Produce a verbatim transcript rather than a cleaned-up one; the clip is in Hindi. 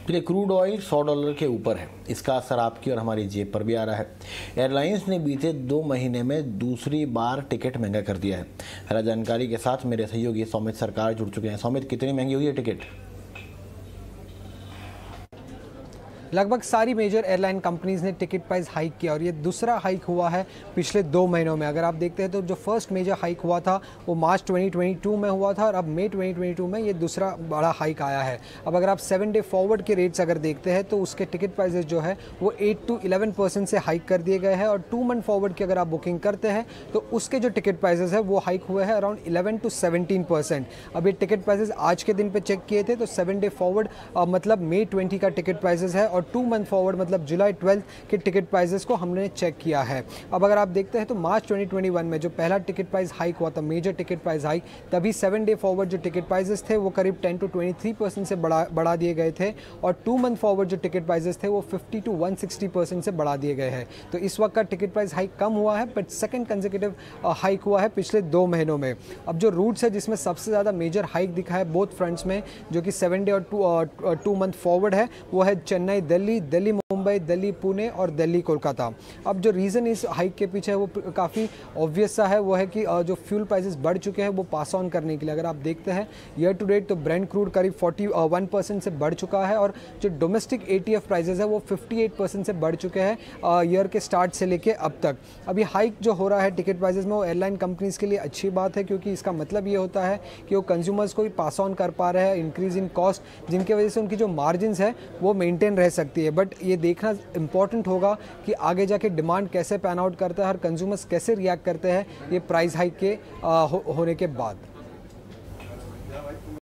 चलिए, क्रूड ऑयल सौ डॉलर के ऊपर है, इसका असर आपकी और हमारी जेब पर भी आ रहा है। एयरलाइंस ने बीते दो महीने में दूसरी बार टिकट महंगा कर दिया है। हरा जानकारी के साथ मेरे सहयोगी सौमित सरकार जुड़ चुके हैं। सौमित, कितनी महंगी हुई है टिकट? लगभग सारी मेजर एयरलाइन कंपनीज ने टिकट प्राइस हाइक किया और ये दूसरा हाइक हुआ है पिछले दो महीनों में। अगर आप देखते हैं तो जो फर्स्ट मेजर हाइक हुआ था वो मार्च दो हज़ार बाईस में हुआ था और अब मई दो हज़ार बाईस में ये दूसरा बड़ा हाइक आया है। अब अगर आप सेवन डे फॉरवर्ड के रेट्स अगर देखते हैं तो उसके टिकट प्राइसेस जो है वो एट टू इलेवन परसेंट से हाइक कर दिए गए हैं और टू मंथ फॉरवर्ड की अगर आप बुकिंग करते हैं तो उसके जो टिकट प्राइसेस है वो हाइक हुए हैं around eleven to seventeen percent. अब ये टिकट प्राइसेस आज के दिन पे चेक किए थे तो सेवन डे फॉरवर्ड मतलब मई ट्वेंटी का टिकट प्राइसेस है और टू मंथ फॉरवर्ड मतलब जुलाई ट्वेल्थ के टिकट प्राइसेस को हमने चेक किया है। अब अगर आप देखते हैं तो मार्च दो हज़ार इक्कीस में जो पहला टिकट प्राइस हाइक हुआ था, मेजर टिकट प्राइस हाइक, तभी सेवन डे फॉरवर्ड जो टिकट प्राइसेस थे वो करीब ten to twenty three percent से बढ़ा बढ़ा दिए गए थे और टू मंथ फॉरवर्ड जो टिकट प्राइसेस थे वो fifty to one sixty percent से बढ़ा दिए गए हैं। तो इस वक्त का टिकट प्राइस हाइक कम हुआ है बट सेकंड कंसेक्यूटिव हाइक हुआ है पिछले दो महीनों में। अब जो रूट्स है जिसमें सबसे ज़्यादा मेजर हाइक दिखा है बोथ फ्रंट्स में, जो कि सेवन डे और टू टू मंथ फॉरवर्ड है, वो है चेन्नई दिल्ली, दिल्ली मुंबई, दिल्ली पुणे और दिल्ली कोलकाता। अब जो रीज़न इस हाइक के पीछे है वो काफ़ी ऑब्वियस सा है, वो है कि जो फ्यूल प्राइसेस बढ़ चुके हैं वो पास ऑन करने के लिए। अगर आप देखते हैं ईयर टू डेट तो ब्रेंट क्रूड करीब फोर्टी वन परसेंट से बढ़ चुका है और जो डोमेस्टिक एटीएफ प्राइसेस है वो फिफ्टी एट परसेंट से बढ़ चुके हैं ईयर के स्टार्ट से लेके अब तक। अभी हाइक जो हो रहा है टिकट प्राइसेस में वो एयरलाइन कंपनीज के लिए अच्छी बात है क्योंकि इसका मतलब ये होता है कि वो कंज्यूमर्स को भी पास ऑन कर पा रहे हैं इंक्रीज इन कॉस्ट, जिनकी वजह से उनकी जो मार्जिन है वो मेंटेन रह सकती है। बट ये देखना इंपॉर्टेंट होगा कि आगे जाके डिमांड कैसे पैन आउट करता है और कंज्यूमर्स कैसे रिएक्ट करते हैं ये प्राइस हाइक के आ, हो, होने के बाद।